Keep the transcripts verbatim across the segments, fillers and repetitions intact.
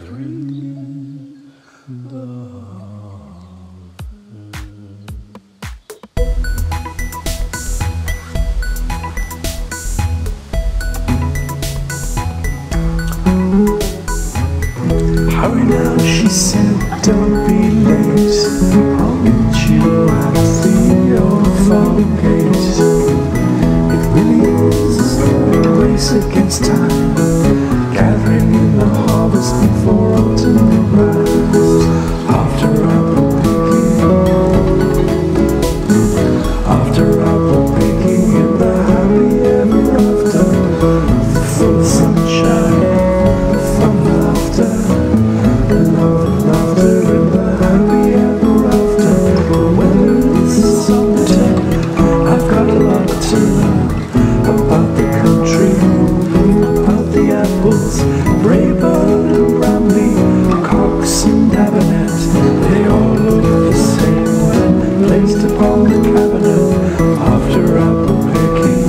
gathering love. Hurry now, she said, don't be late. I'll meet you at the old farm gate. It really is a race against time, gathering in the harvest before autumn arrives. After apple picking, after apple picking in the happy ever after, full of sunshine, fun and laughter. Love and laughter in the happy ever after. But when it's summertime, I've got a lot to learn about the country, about the apples, Braeburn and Bramley, Cox and Dabinett. They all look the same when placed upon the cabinet. After apple picking,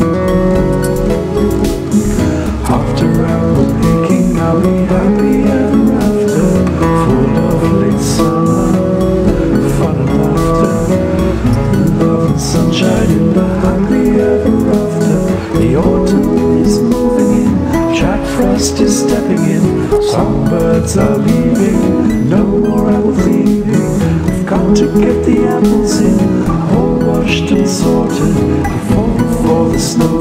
after apple picking, I'll be happy ever after. Full of late summer, fun and laughter, love and sunshine in the happy ever after. The autumn is moving in, Jack Frost is stepping in, songbirds are leaving, no more apple thieving. I've got to get the apples in, all washed and sorted, before, before the snow